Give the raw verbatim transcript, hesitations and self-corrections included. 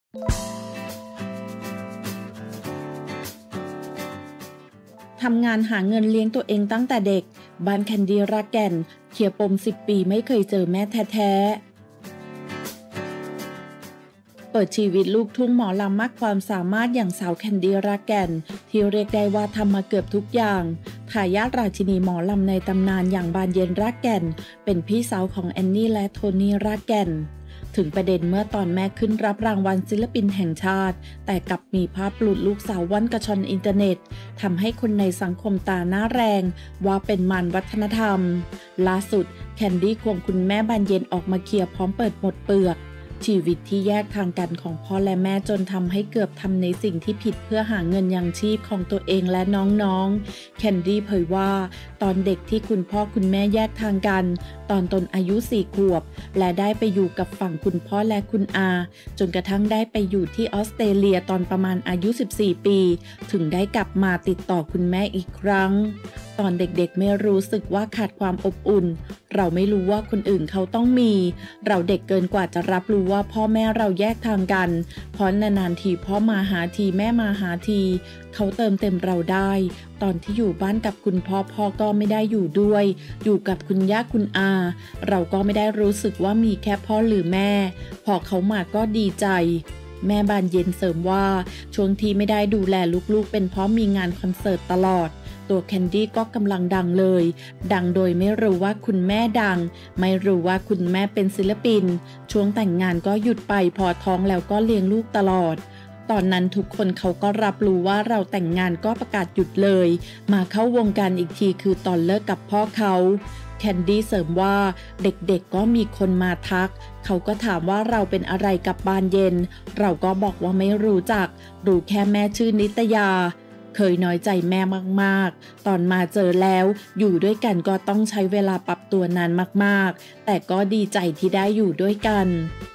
ทำงานหาเงินเลี้ยงตัวเองตั้งแต่เด็กบ้านแคนดี้รักแก่นเคลียร์ปมสิบปีไม่เคยเจอแม่แท้ๆเปิดชีวิตลูกทุ่งหมอลำมากความสามารถอย่างสาวแคนดี้รักแก่นที่เรียกได้ว่าทำมาเกือบทุกอย่างทายาทราชินีหมอลำในตำนานอย่างบานเย็นรักแก่นเป็นพี่สาวของแอนนี่และโทนี่รักแก่นถึงประเด็นเมื่อตอนแม่ขึ้นรับรางวัลศิลปินแห่งชาติแต่กลับมีภาพหลุดลูกสาวว่อนกระชอนอินเทอร์เน็ตทำให้คนในสังคมตาหน้าแรงว่าเป็นมารวัฒนธรรมล่าสุดแคนดี้ควงคุณแม่บานเย็นออกมาเคลียร์พร้อมเปิดหมดเปลือกชีวิตที่แยกทางกันของพ่อและแม่จนทำให้เกือบทำในสิ่งที่ผิดเพื่อหาเงินยังชีพของตัวเองและน้องๆแคนดี้เผยว่าตอนเด็กที่คุณพ่อคุณแม่แยกทางกันตอนตนอายุสี่ขวบและได้ไปอยู่กับฝั่งคุณพ่อและคุณอาจนกระทั่งได้ไปอยู่ที่ออสเตรเลียตอนประมาณอายุสิบสี่ปีถึงได้กลับมาติดต่อคุณแม่อีกครั้งตอนเด็กๆไม่รู้สึกว่าขาดความอบอุ่นเราไม่รู้ว่าคนอื่นเขาต้องมีเราเด็กเกินกว่าจะรับรู้ว่าพ่อแม่เราแยกทางกันเพราะนานๆทีพ่อมาหาทีแม่มาหาทีเขาเติมเต็มเราได้ตอนที่อยู่บ้านกับคุณพ่อพ่อก็ไม่ได้อยู่ด้วยอยู่กับคุณย่าคุณอาเราก็ไม่ได้รู้สึกว่ามีแค่พ่อหรือแม่พอเขามาก็ดีใจแม่บานเย็นเสริมว่าช่วงที่ไม่ได้ดูแลลูกๆเป็นเพราะมีงานคอนเสิร์ตตลอดตัวแคนดี้ก็กำลังดังเลยดังโดยไม่รู้ว่าคุณแม่ดังไม่รู้ว่าคุณแม่เป็นศิลปินช่วงแต่งงานก็หยุดไปพอท้องแล้วก็เลี้ยงลูกตลอดตอนนั้นทุกคนเขาก็รับรู้ว่าเราแต่งงานก็ประกาศหยุดเลยมาเข้าวงการอีกทีคือตอนเลิกกับพ่อเขาแคนดี้เสริมว่าเด็กๆก็มีคนมาทักเขาก็ถามว่าเราเป็นอะไรกับบานเย็นเราก็บอกว่าไม่รู้จักรู้แค่แม่ชื่อนิตยาเคยน้อยใจแม่มากๆตอนมาเจอแล้วอยู่ด้วยกันก็ต้องใช้เวลาปรับตัวนานมากๆแต่ก็ดีใจที่ได้อยู่ด้วยกัน